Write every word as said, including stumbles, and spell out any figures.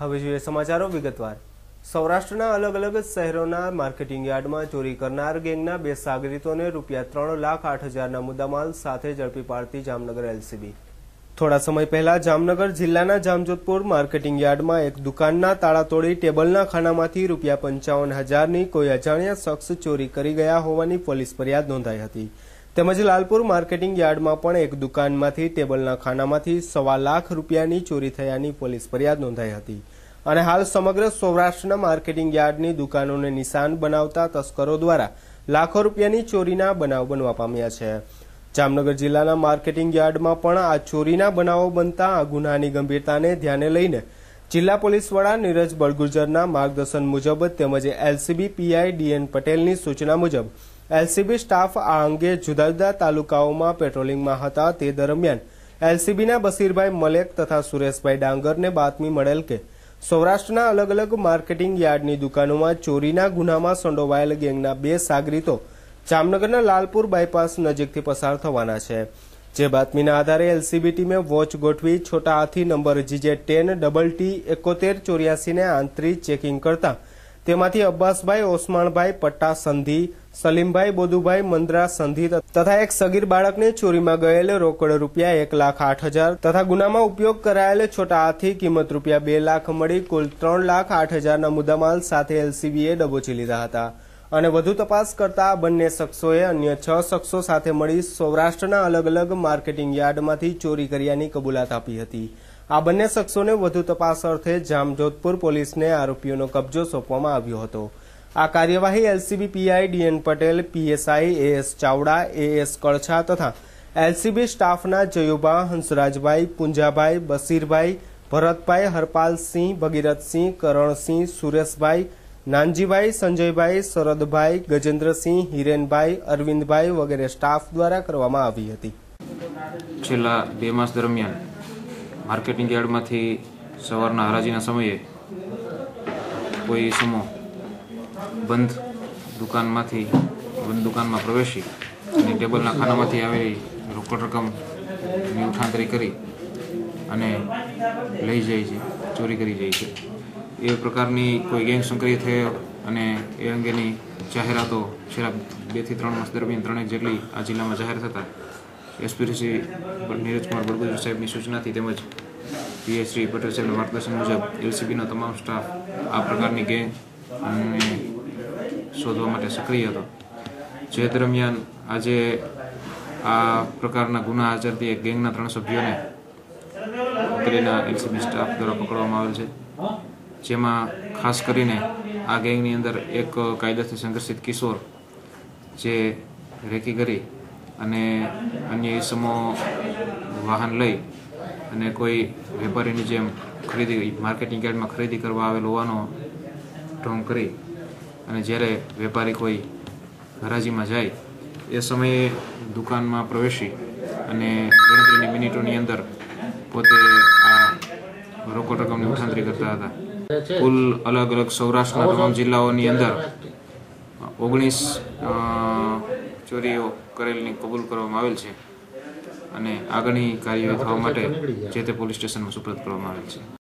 હવે જોઈએ સમાચારો વિગતવાર। સૌરાષ્ટ્રના અલગ અલગ શહેરોના માર્કેટિંગ યાર્ડમાં ચોરી કરનાર ગેંગના બે સાગરીતોને રૂપિયા ત્રણ લાખ આઠ હજારના મુદ્દામાલ સાથે ઝડપી પાડતી જામનગર એલસીબી। થોડા સમય પહેલા જામનગર જિલ્લાના જામજોધપુર માર્કેટિંગ યાર્ડમાં એક દુકાનના તાળા તોડી ટેબલના ખાનામાંથી રૂપિયા પંચાવન હજારની કોઈ અજાણ્યા શખ્સ ચોરી કરી ગયા હોવાની પોલીસ ફરિયાદ નોંધાઈ હતી। તેમજ લાલપુર માર્કેટિંગ યાર્ડમાં પણ એક દુકાનમાંથી ટેબલના ખાનામાંથી સવા લાખ રૂપિયાની ચોરી થયાની પોલીસ ફરિયાદ નોંધાઈ હતી અને હાલ સમગ્ર સૌરાષ્ટ્રના માર્કેટિંગ યાર્ડની દુકાનોને નિશાન બનાવતા તસ્કરો દ્વારા લાખો રૂપિયાની ચોરીના બનાવ બનવા પામ્યા છે। જામનગર જિલ્લાના માર્કેટિંગ યાર્ડમાં પણ આ ચોરીના બનાવો બનતા આ ગુનાની ગંભીરતાને ધ્યાને લઈને જિલ્લા પોલીસ વડા નીરજ બળગુર્જરના માર્ગદર્શન મુજબ તેમજ એલસીબી પીઆઈ ડીએન પટેલની સૂચના મુજબ એલસીબી સ્ટાફ આ અંગે જુદા જુદા તાલુકાઓમાં પેટ્રોલિંગમાં હતા। તે દરમિયાન એલસીબીના બશીરભાઈ મલેક તથા સુરેશભાઈ ડાંગરને બાતમી મળેલ કે સૌરાષ્ટ્રના અલગ અલગ માર્કેટિંગ યાર્ડની દુકાનોમાં ચોરીના ગુનામાં સંડોવાયેલ ગેંગના બે સાગરીતો જામનગરના લાલપુર બાયપાસ નજીકથી પસાર થવાના છે। જે બાતમીના આધારે એલસીબી ટીમે વોચ ગોઠવી Chhota Hathi number GJ ten double T એકોતેર ચોર્યાસીને આંતરી ચેકિંગ કરતા તેમાંથી અબ્બાસભાઈ ઓસમાણભાઈ પટ્ટા સંધી, સલીમભાઈ બોધુભાઈ મંદરા સંધી તથા એક સગીર બાળકને ચોરીમાં ગયેલ રોકડ રૂપિયા એક લાખ આઠ હજાર તથા ગુનામાં ઉપયોગ કરાયેલ છોટા હાથી કિંમત રૂપિયા બે લાખ મળી કુલ ત્રણ લાખ આઠ હજારના મુદ્દામાલ સાથે એલસીબીએ દબોચી લીધા હતા અને વધુ તપાસ કરતા બંને શખ્સોએ અન્ય છ શખ્સો સાથે મળી સૌરાષ્ટ્રના અલગ અલગ માર્કેટિંગ યાર્ડમાંથી ચોરી કર્યાની કબૂલાત આપી હતી। આ બંને શખ્સોને વધુ તપાસ અર્થે જામજોધપુર પોલીસને આરોપીઓનો કબજો સોંપવામાં આવ્યો હતો। આ કાર્યવાહી LCB PI DN Patel, PSI AS Chavda, AS Kalchha તથા એલસીબી સ્ટાફના જયુભા, હંસરાજભાઈ, પુંજાભાઈ, બશીરભાઈ, ભરતભાઈ, હરપાલસિંહ, ભગીરથસિંહ, કરણસિંહ, સુરેશભાઈ, નાનજીભાઈ, સંજયભાઈ, શરદભાઈ, ગજેન્દ્રસિંહ, હિરેનભાઈ, અરવિંદભાઈ વગેરે સ્ટાફ દ્વારા કરવામાં આવી હતી। છેલ્લા બે માસ દરમિયાન માર્કેટિંગ યાર્ડમાંથી સવારના હરાજીના સમયે કોઈ સમૂહ બંધ દુકાનમાંથી બંધ દુકાનમાં પ્રવેશી અને ટેબલના ખાનામાંથી આવેલી રોકડ રકમની ઉઠાંતરી કરી અને લઈ જાય છે, ચોરી કરી જાય છે। એ પ્રકારની કોઈ ગેંગ સક્રિય થયો અને એ અંગેની જાહેરાતો છેલ્લા બેથી ત્રણ માસ દરમિયાન ત્રણેક જેટલી આ જિલ્લામાં જાહેર થતાં એસપી શ્રી નીરજકુમાર બળગુજર સાહેબની સૂચનાથી તેમજ પીએસ શ્રી પટેલ સાહેબના માર્ગદર્શન મુજબ એલસીબીનો તમામ સ્ટાફ આ પ્રકારની ગેંગ અને શોધવા માટે સક્રિય હતો। જે દરમિયાન આજે આ પ્રકારના ગુના આચરતી એક ગેંગના ત્રણ સભ્યોને ઉતરીના એલસીબી સ્ટાફ દ્વારા પકડવામાં આવેલ છે, જેમાં ખાસ કરીને આ ગેંગની અંદર એક કાયદાથી સંઘર્ષિત કિશોર જે રેકી કરી અને અન્ય ઇસમો વાહન લઈ અને કોઈ વેપારીની જેમ ખરીદી માર્કેટિંગ યાર્ડમાં ખરીદી કરવા આવેલ હોવાનો ઢોંગ કરી અને જ્યારે વેપારી કોઈ હરાજીમાં જાય એ સમયે દુકાનમાં પ્રવેશી અને ગણતરીની મિનિટોની અંદર પોતે આ રોકડ રકમની ઉઠાંતરી કરતા હતા। કુલ અલગ અલગ સૌરાષ્ટ્રના તમામ જિલ્લાઓની અંદર ઓગણીસ ચોરીઓ કરેલની કબૂલ કરવામાં આવેલ છે અને આગળની કાર્યવાહી થવા માટે જે તે પોલીસ સ્ટેશનમાં સુપ્રત કરવામાં આવેલ છે।